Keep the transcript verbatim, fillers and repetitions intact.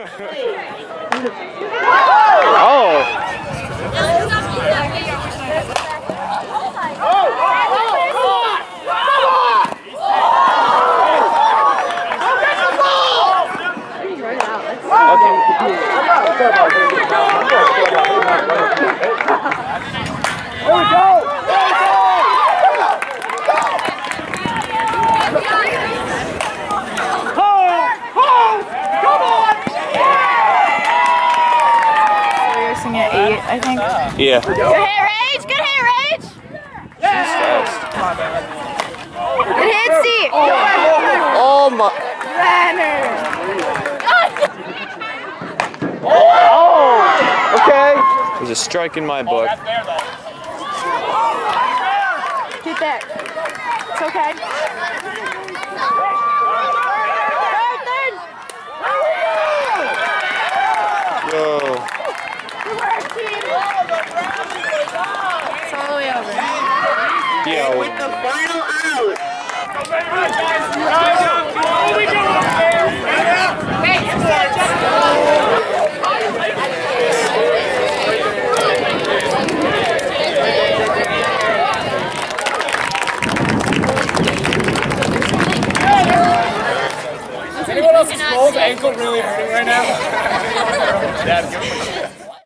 Oh! There we go! At eight, I think. Yeah. Good hit, Rage! Good hit, Rage! She's fast. Good hit, C! Oh my. Runner! Oh! Okay. There's a strike in my book. Keep that. It's okay. Third, third! Yo. It's all the way over. Yo. With the final out. Wait,